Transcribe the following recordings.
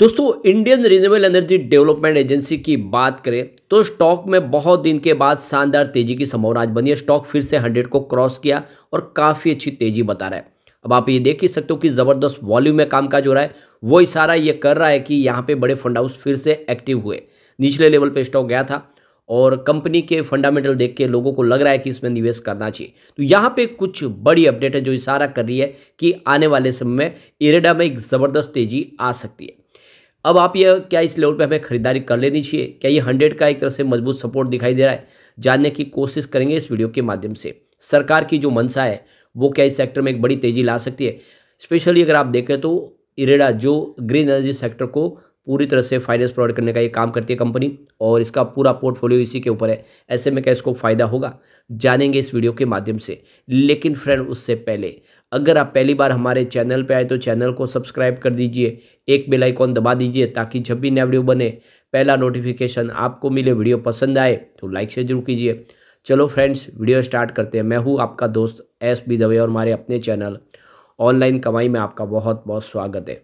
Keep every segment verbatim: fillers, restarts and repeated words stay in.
दोस्तों, Indian renewable energy development agency की बात करें तो स्टॉक में बहुत दिन के बाद शानदार तेजी की संभावना आज बनी है। स्टॉक फिर से हंड्रेड को क्रॉस किया और काफ़ी अच्छी तेजी बता रहा है। अब आप ये देख ही सकते हो कि ज़बरदस्त वॉल्यूम में कामकाज हो रहा है। वो इशारा ये कर रहा है कि यहाँ पे बड़े फंड हाउस फिर से एक्टिव हुए। निचले लेवल पे स्टॉक गया था और कंपनी के फंडामेंटल देख के लोगों को लग रहा है कि इसमें निवेश करना चाहिए। तो यहाँ पे कुछ बड़ी अपडेट है जो इशारा कर रही है कि आने वाले समय में इरेडा में एक ज़बरदस्त तेजी आ सकती है। अब आप ये क्या इस लेवल पे हमें खरीदारी कर लेनी चाहिए? क्या ये हंड्रेड का एक तरह से मजबूत सपोर्ट दिखाई दे रहा है? जानने की कोशिश करेंगे इस वीडियो के माध्यम से। सरकार की जो मंशा है वो क्या इस सेक्टर में एक बड़ी तेजी ला सकती है? स्पेशली अगर आप देखें तो इरेडा जो ग्रीन एनर्जी सेक्टर को पूरी तरह से फाइनेंस प्रोवाइड करने का ये काम करती है कंपनी, और इसका पूरा पोर्टफोलियो इसी के ऊपर है। ऐसे में क्या इसको फ़ायदा होगा? जानेंगे इस वीडियो के माध्यम से। लेकिन फ्रेंड, उससे पहले अगर आप पहली बार हमारे चैनल पे आए तो चैनल को सब्सक्राइब कर दीजिए, एक बेल आइकॉन दबा दीजिए ताकि जब भी नया वीडियो बने पहला नोटिफिकेशन आपको मिले। वीडियो पसंद आए तो लाइक शेयर जरूर कीजिए। चलो फ्रेंड्स, वीडियो स्टार्ट करते हैं। मैं हूँ आपका दोस्त एस बी दवे और हमारे अपने चैनल ऑनलाइन कमाई में आपका बहुत बहुत स्वागत है।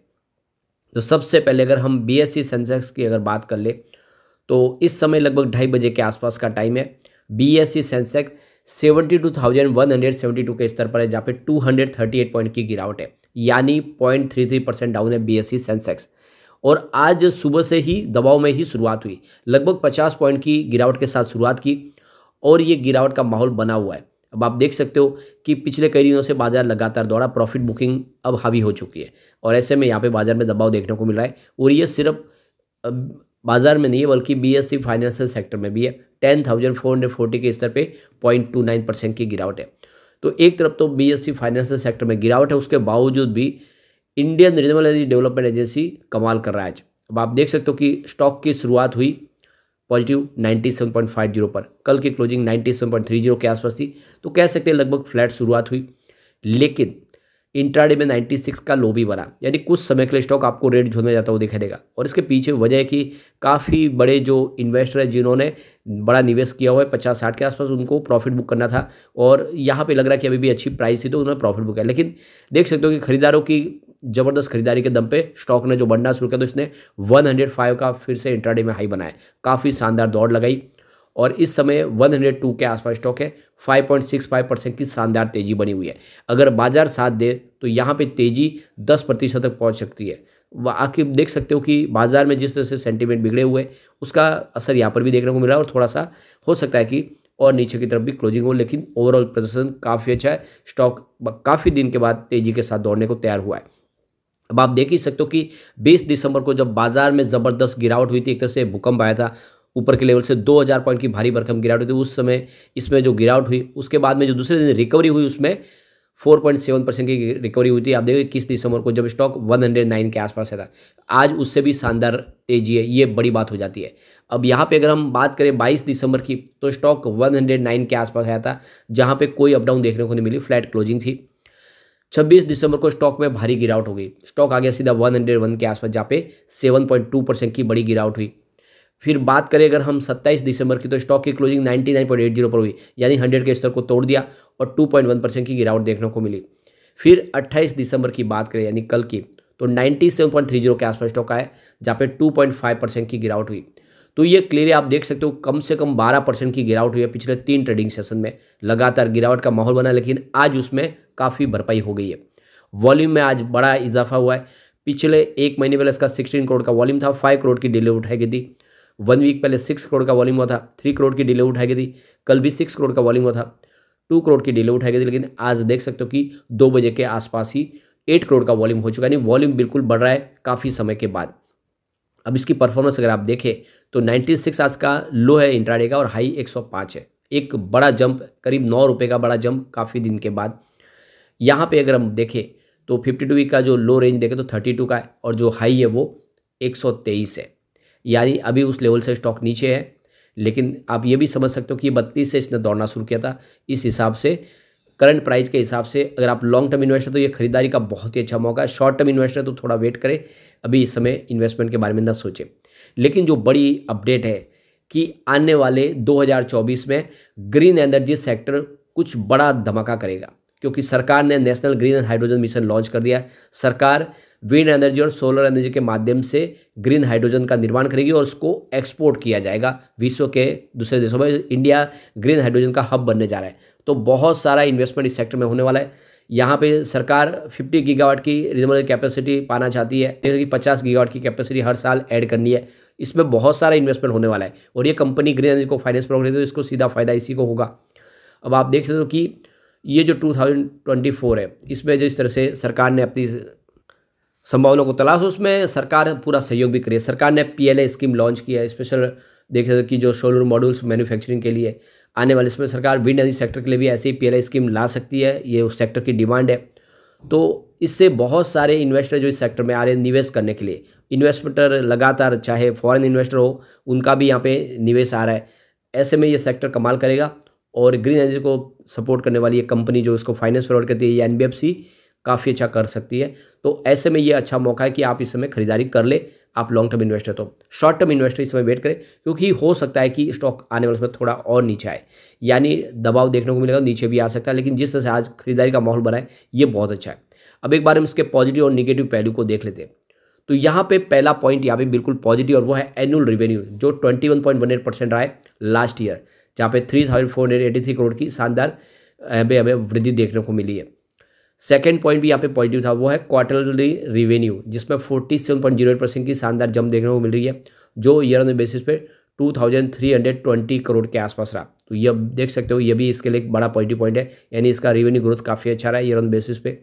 तो सबसे पहले अगर हम बी एस ई सेंसेक्स की अगर बात कर ले तो इस समय लगभग ढाई बजे के आसपास का टाइम है। B S E Sensex seventy two thousand one hundred seventy two के स्तर पर है, जहाँ पे two hundred thirty eight point की गिरावट है, यानी point three three percent down है बी एस ई सेंसेक्स। और आज सुबह से ही दबाव में ही शुरुआत हुई, लगभग पचास पॉइंट की गिरावट के साथ शुरुआत की और ये गिरावट का माहौल बना हुआ है। अब आप देख सकते हो कि पिछले कई दिनों से बाजार लगातार दौड़ा, प्रॉफिट बुकिंग अब हावी हो चुकी है और ऐसे में यहाँ पे बाजार में दबाव देखने को मिल रहा है। और ये सिर्फ अब बाजार में नहीं है बल्कि B S E financial sector में भी है। Ten thousand four hundred forty के स्तर पे पॉइंट टू नाइन परसेंट की गिरावट है। तो एक तरफ तो B S E financial sector में गिरावट है, उसके बावजूद भी Indian renewable energy development agency कमाल कर रहा है आज। अब आप देख सकते हो कि स्टॉक की शुरुआत हुई positive ninety seven point five zero पर, कल की closing ninety seven point three zero के आसपास थी, तो कह सकते हैं लगभग फ्लैट शुरुआत हुई। लेकिन इंट्राडे में नाइन्टी सिक्स का लो भी बना, यानी कुछ समय के लिए स्टॉक आपको रेड जोन में जाता हुआ दिखाई देगा। और इसके पीछे वजह है कि काफ़ी बड़े जो इन्वेस्टर है जिन्होंने बड़ा निवेश किया हुआ है पचास साठ के आसपास, उनको प्रॉफिट बुक करना था और यहाँ पे लग रहा है कि अभी भी अच्छी प्राइस थी तो उन्होंने प्रॉफिट बुक किया। लेकिन देख सकते हो कि खरीदारों की ज़बरदस्त खरीदारी के दम पे स्टॉक ने जो बढ़ना शुरू किया तो इसने वन हंड्रेड फाइव का फिर से इंट्राडे में हाई बनाया, काफ़ी शानदार दौड़ लगाई और इस समय वन हंड्रेड टू के आसपास स्टॉक है। Five point six five percent की शानदार तेजी बनी हुई है। अगर बाजार साथ दे तो यहाँ पे तेजी दस प्रतिशत तक पहुँच सकती है। आखिर देख सकते हो कि बाजार में जिस तरह से सेंटीमेंट बिगड़े हुए उसका असर यहाँ पर भी देखने को मिल रहा है और थोड़ा सा हो सकता है कि और नीचे की तरफ भी क्लोजिंग हो, लेकिन ओवरऑल प्रदर्शन काफ़ी अच्छा है। स्टॉक काफ़ी दिन के बाद तेजी के साथ दौड़ने को तैयार हुआ है। अब आप देख ही सकते हो कि बीस दिसंबर को जब बाजार में ज़बरदस्त गिरावट हुई थी, एक तरह से भूकंप आया था, ऊपर के लेवल से दो हज़ार पॉइंट की भारी भरकम गिरावट हुई थी। उस समय इसमें जो गिरावट हुई उसके बाद में जो दूसरे दिन रिकवरी हुई उसमें फोर पॉइंट सेवन परसेंट की रिकवरी हुई थी। आप देखिए इक्कीस दिसंबर को जब स्टॉक वन हंड्रेड नाइन के आसपास था, आज उससे भी शानदार तेजी है, ये बड़ी बात हो जाती है। अब यहाँ पे अगर हम बात करें बाईस दिसंबर की तो स्टॉक वन हंड्रेड नाइन के आसपास आया था, जहाँ पे कोई अप डाउन देखने को नहीं मिली, फ्लैट क्लोजिंग थी। छब्बीस दिसंबर को स्टॉक में भारी गिरावट हो गई, स्टॉक आ गया सीधा वन हंड्रेड वन के आसपास, जहाँ पे सेवन पॉइंट टू परसेंट की बड़ी गिरावट हुई। फिर बात करें अगर हम सत्ताईस दिसंबर की तो स्टॉक की closing ninety nine point eight zero पर हुई, यानी हंड्रेड के स्तर को तोड़ दिया और टू पॉइंट वन परसेंट की गिरावट देखने को मिली। फिर अट्ठाईस दिसंबर की बात करें यानी कल की तो ninety seven point three zero के आसपास स्टॉक आया, जहाँ पे टू पॉइंट फाइव परसेंट की गिरावट हुई। तो ये क्लियर आप देख सकते हो कम से कम बारह परसेंट की गिरावट हुई है पिछले तीन ट्रेडिंग सेशन में। लगातार गिरावट का माहौल बना, लेकिन आज उसमें काफ़ी भरपाई हो गई है। वॉल्यूम में आज बड़ा इजाफा हुआ है। पिछले एक महीने पहले इसका सिक्सटीन करोड़ का वॉल्यूम था, फाइव करोड़ की डिले उठाई गई थी। वन वीक पहले सिक्स करोड़ का वॉल्यूम हुआ था, थ्री करोड़ की डिले उठाई गई थी। कल भी सिक्स करोड़ का वॉल्यूम हुआ था, टू करोड़ की डिले उठाई गई थी। लेकिन आज देख सकते हो कि दो बजे के आसपास ही एट करोड़ का वॉल्यूम हो चुका है, यानी वॉल्यूम बिल्कुल बढ़ रहा है काफ़ी समय के बाद। अब इसकी परफॉर्मेंस अगर आप देखें तो नाइन्टी सिक्स आज का लो है इंट्राडे का और हाई एक सौ पाँच है। एक बड़ा जंप, करीब नौ रुपये का बड़ा जंप काफ़ी दिन के बाद। यहाँ पे अगर हम देखें तो फिफ्टी टू वीक का जो लो रेंज देखें तो थर्टी टू का है और जो हाई है वो एक सौ तेईस है, यानी अभी उस लेवल से स्टॉक नीचे है। लेकिन आप ये भी समझ सकते हो कि बत्तीस से इसने दौड़ना शुरू किया था। इस हिसाब से करंट प्राइस के हिसाब से अगर आप लॉन्ग टर्म इन्वेस्टर तो ये खरीदारी का बहुत ही अच्छा मौका है। शॉर्ट टर्म इन्वेस्टर तो थोड़ा वेट करें, अभी इस समय इन्वेस्टमेंट के बारे में ना सोचें। लेकिन जो बड़ी अपडेट है कि आने वाले दो हज़ार चौबीस में ग्रीन एनर्जी सेक्टर कुछ बड़ा धमाका करेगा, क्योंकि सरकार ने national green and hydrogen mission launch कर दिया है। सरकार विंड एनर्जी और सोलर एनर्जी के माध्यम से ग्रीन हाइड्रोजन का निर्माण करेगी और उसको एक्सपोर्ट किया जाएगा विश्व के दूसरे देशों में। इंडिया ग्रीन हाइड्रोजन का हब बनने जा रहा है, तो बहुत सारा इन्वेस्टमेंट इस सेक्टर में होने वाला है। यहाँ पे सरकार पचास गीगावाट की रिन्यूएबल कैपेसिटी पाना चाहती है, जैसे कि पचास गीगावाट की कैपेसिटी हर साल ऐड करनी है। इसमें बहुत सारा इन्वेस्टमेंट होने वाला है और ये कंपनी ग्रीन एनर्जी को फाइनेंस प्रोवाइड करती है, तो इसको सीधा फायदा इसी को होगा। अब आप देख सकते हो कि ये जो दो हज़ार चौबीस है, इसमें जिस तरह से सरकार ने अपनी संभावनाओं को तलाश, उसमें सरकार पूरा सहयोग भी करी। सरकार ने पीएलए स्कीम लॉन्च किया है, स्पेशल देख सकते हो कि जो सोलर मॉड्यूल्स मैन्युफैक्चरिंग के लिए आने वाले, इसमें सरकार विंड एनर्जी सेक्टर के लिए भी ऐसी पीएलए स्कीम ला सकती है, ये उस सेक्टर की डिमांड है। तो इससे बहुत सारे इन्वेस्टर जो इस सेक्टर में आ रहे हैं निवेश करने के लिए, इन्वेस्टर लगातार चाहे फॉरेन इन्वेस्टर हो, उनका भी यहाँ पे निवेश आ रहा है। ऐसे में ये सेक्टर कमाल करेगा और ग्रीन एनर्जी को सपोर्ट करने वाली ये कंपनी जो इसको फाइनेंस प्रोवाइड करती है, ये एनबीएफसी काफ़ी अच्छा कर सकती है। तो ऐसे में ये अच्छा मौका है कि आप इस समय खरीदारी कर ले, आप लॉन्ग टर्म इन्वेस्टर। तो शॉर्ट टर्म इन्वेस्टर इस समय वेट करें, क्योंकि हो सकता है कि स्टॉक आने वाले समय थोड़ा और नीचे आए, यानी दबाव देखने को मिलेगा, नीचे भी आ सकता है। लेकिन जिस तरह से आज खरीदारी का माहौल बना है, ये बहुत अच्छा है। अब एक बार हम इसके पॉजिटिव और निगेटिव पहलू को देख लेते हैं। तो यहाँ पे पहला पॉइंट यहाँ पे बिल्कुल पॉजिटिव, और वो है एनुअल रेवेन्यू जो इक्कीस पॉइंट एक आठ परसेंट रहा है लास्ट ईयर, जहाँ पे तीन हज़ार चार सौ तिरासी करोड़ की शानदार हमें हमें वृद्धि देखने को मिली है। सेकेंड पॉइंट भी यहाँ पे पॉजिटिव था, वो है क्वार्टरली रेवेन्यू, जिसमें सैंतालीस पॉइंट शून्य आठ परसेंट की शानदार जंप देखने को मिल रही है, जो ईयर ऑन बेसिस पे दो हज़ार तीन सौ बीस करोड़ के आसपास रहा। तो ये देख सकते हो, ये भी इसके लिए एक बड़ा पॉजिटिव पॉइंट है, यानी इसका रेवेन्यू ग्रोथ काफ़ी अच्छा रहा है ईयर ऑन बेसिस पे।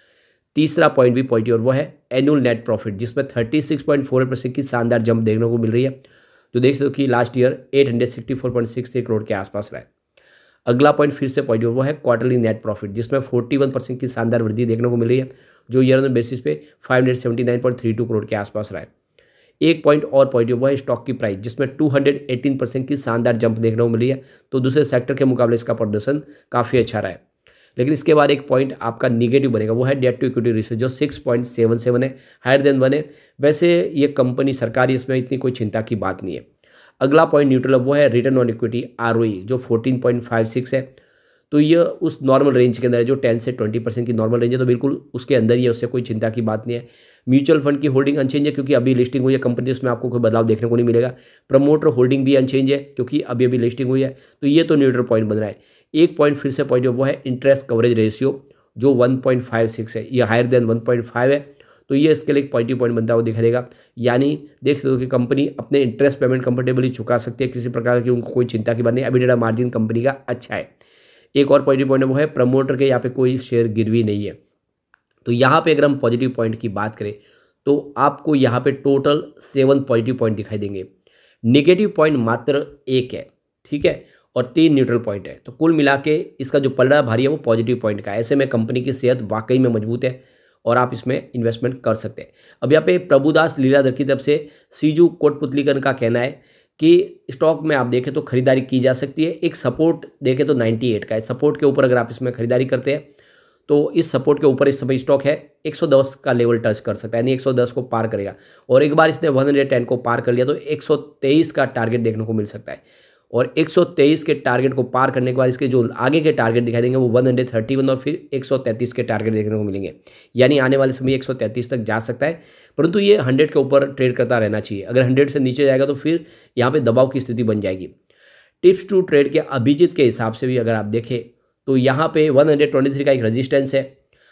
तीसरा पॉइंट भी पॉजिटिव, और वो है एनुअल नेट प्रॉफिट, जिसमें छत्तीस पॉइंट चार आठ परसेंट की शानदार जंप देखने को मिल रही है, जो देख सकते हो कि लास्ट ईयर आठ सौ चौंसठ पॉइंट छह तीन करोड़ के आसपास रहा है। अगला पॉइंट फिर से पॉजिटिव, वो है क्वार्टरली नेट प्रॉफिट, जिसमें इकतालीस परसेंट की शानदार वृद्धि देखने को मिल रही है, जो ईयर ऑन बेसिस पे पाँच सौ उन्यासी पॉइंट तीन दो करोड़ के आसपास रहा है। एक पॉइंट और पॉजिटिव, वो है स्टॉक की प्राइस, जिसमें दो सौ अठारह परसेंट की शानदार जंप देखने को मिल रही है। तो दूसरे सेक्टर के मुकाबले इसका प्रदर्शन काफ़ी अच्छा रहा है। लेकिन इसके बाद एक पॉइंट आपका निगेटिव बनेगा, वो है डेट टू इक्विटी रेशियो, जो छह पॉइंट सात सात है, हायर देन वन है। वैसे ये कंपनी सरकारी, इसमें इतनी कोई चिंता की बात नहीं है। अगला पॉइंट न्यूट्रल, वो है रिटर्न ऑन इक्विटी आरओई, जो चौदह पॉइंट पाँच छह है। तो ये उस नॉर्मल रेंज के अंदर है, जो दस से बीस परसेंट की नॉर्मल रेंज है, तो बिल्कुल उसके अंदर ही है, उससे कोई चिंता की बात नहीं है। म्यूचुअल फंड की होल्डिंग अनचेंज है, क्योंकि अभी लिस्टिंग हुई है कंपनी, उसमें आपको कोई बदलाव देखने को नहीं मिलेगा। प्रमोटर होल्डिंग भी अनचेंज है, क्योंकि अभी अभी लिस्टिंग हुई है। तो ये तो न्यूट्रल पॉइंट बन रहा है। एक पॉइंट फिर से पॉइंट, वो है इंटरेस्ट कवरेज रेशियो, जो वन पॉइंट फाइव सिक्स है, ये higher than one point five है। तो ये इसके लिए एक पॉजिटिव पॉइंट बनता है, वो दिखा देगा। यानी देख सकते हो कि कंपनी अपने इंटरेस्ट पेमेंट कंफर्टेबली चुका सकती है, किसी प्रकार की उनको कोई चिंता की बात नहीं। एबिडेटा मार्जिन कंपनी का अच्छा है। एक और पॉजिटिव पॉइंट, वो है प्रमोटर के यहाँ पे कोई शेयर गिरवी नहीं है। तो यहाँ पे अगर हम पॉजिटिव पॉइंट की बात करें, तो आपको यहाँ पे टोटल सेवन पॉजिटिव पॉइंट दिखाई देंगे। नेगेटिव पॉइंट मात्र एक है, ठीक है, और तीन न्यूट्रल पॉइंट है। तो कुल मिला के इसका जो पलड़ा भारी है वो पॉजिटिव पॉइंट का है। ऐसे में कंपनी की सेहत वाकई में मजबूत है और आप इसमें इन्वेस्टमेंट कर सकते हैं। अब यहाँ पे प्रभुदास लीलाधर की तरफ से सीजू कोटपुतलीकर का कहना है कि स्टॉक में आप देखें तो खरीदारी की जा सकती है। एक सपोर्ट देखें तो अट्ठानवे का है, सपोर्ट के ऊपर अगर आप इसमें खरीदारी करते हैं तो इस सपोर्ट के ऊपर इस समय स्टॉक है, एक सौ दस का लेवल टच कर सकता है, यानी एक सौ दस को पार करेगा। और एक बार इसने एक सौ दस को पार कर लिया तो एक सौ तेईस का टारगेट देखने को मिल सकता है। और एक सौ तेईस के टारगेट को पार करने के बाद इसके जो आगे के टारगेट दिखाई देंगे वो एक सौ इकतीस और फिर एक सौ तैंतीस के टारगेट देखने को मिलेंगे। यानी आने वाले समय एक सौ तैंतीस तक जा सकता है, परंतु ये सौ के ऊपर ट्रेड करता रहना चाहिए। अगर सौ से नीचे जाएगा तो फिर यहाँ पे दबाव की स्थिति बन जाएगी। टिप्स टू ट्रेड के अभिजीत के हिसाब से भी अगर आप देखें तो यहाँ पे एक सौ तेईस का एक रजिस्टेंस है,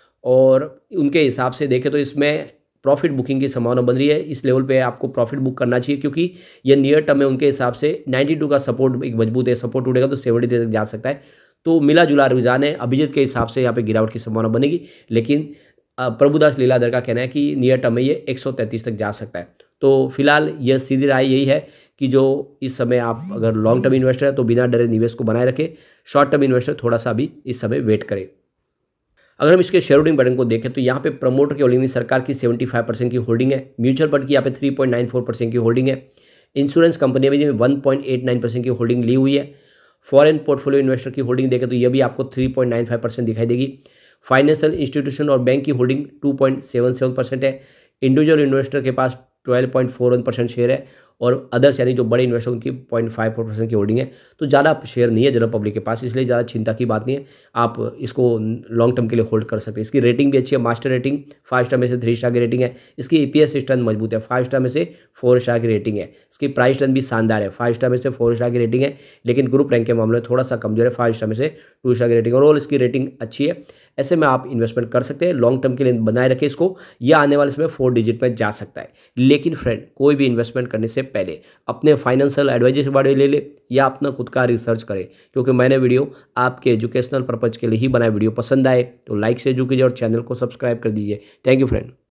और उनके हिसाब से देखें तो इसमें प्रॉफिट बुकिंग की संभावना बन रही है। इस लेवल पे आपको प्रॉफिट बुक करना चाहिए, क्योंकि ये नियर टर्म में उनके हिसाब से बानवे का सपोर्ट एक मजबूत है, सपोर्ट टूटेगा तो सत्तर तक जा सकता है। तो मिला जुला रुझान है, अभिजीत के हिसाब से यहाँ पे गिरावट की संभावना बनेगी, लेकिन प्रभुदास लीलाधर का कहना है कि नियर टर्म में ये एक सौ तैंतीस तक जा सकता है। तो फिलहाल यह सीधी राय यही है कि जो इस समय आप अगर लॉन्ग टर्म इन्वेस्टर है तो बिना डरे निवेश को बनाए रखें, शॉर्ट टर्म इन्वेस्टर थोड़ा सा भी इस समय वेट करें। अगर हम इसके शेयर होल्डिंग पैटर्न को देखें तो यहाँ पे प्रमोटर की होल्डिंग सरकार की पचहत्तर परसेंट की होल्डिंग है, म्यूचुअल फंड की यहाँ पे तीन पॉइंट नौ चार परसेंट की होल्डिंग है, इंश्योरेंस कंपनी में एक पॉइंट आठ नौ परसेंट की होल्डिंग ली हुई है, फॉरेन पोर्टफोलियो इन्वेस्टर की होल्डिंग देखें तो ये भी आपको तीन पॉइंट नौ पाँच परसेंट दिखाई देगी, फाइनेंशियल इंस्टीट्यूशन और बैंक की होल्डिंग दो पॉइंट सात सात परसेंट है, इंडिविजुअल इन्वेस्टर के पास twelve point four one percent share है और अदर्स यानी जो बड़े इन्वेस्टर उनकी पॉइंट फाइव फोर परसेंट की होल्डिंग है। तो ज़्यादा शेयर नहीं है जनरल पब्लिक के पास, इसलिए ज़्यादा चिंता की बात नहीं है। आप इसको लॉन्ग टर्म के लिए होल्ड कर सकते हैं। इसकी रेटिंग भी अच्छी है, मास्टर रेटिंग फाइव स्टार में से थ्री स्टार की रेटिंग है। इसकी ई पी एस स्ट्रेंथ मजबूत है, फाइव स्टार में से फोर स्टार की रेटिंग है। इसकी प्राइस स्ट्रेंथ भी शानदार है, फाइव स्टार में से फोर स्टार की रेटिंग है, लेकिन ग्रुप रैंक के मामले में थोड़ा सा कमजोर है, फाइव स्टार में से टू स्टार की रेटिंग। ओवरऑल इसकी रेटिंग अच्छी है। ऐसे में आप इन्वेस्टमेंट कर सकते हैं, लॉन्ग टर्म के लिए बनाए रखें इसको। यह आने वाले समय फोर डिजिट में जा सकता है। लेकिन फ्रेंड, कोई भी इन्वेस्टमेंट करने से पहले अपने फाइनेंशियल एडवाइजर से बारे में ले ले या अपना खुद का रिसर्च करें, क्योंकि मैंने वीडियो आपके एजुकेशनल पर्पज के लिए ही बनाया। वीडियो पसंद आए तो लाइक से जरूर कीजिए और चैनल को सब्सक्राइब कर दीजिए। Thank you friend.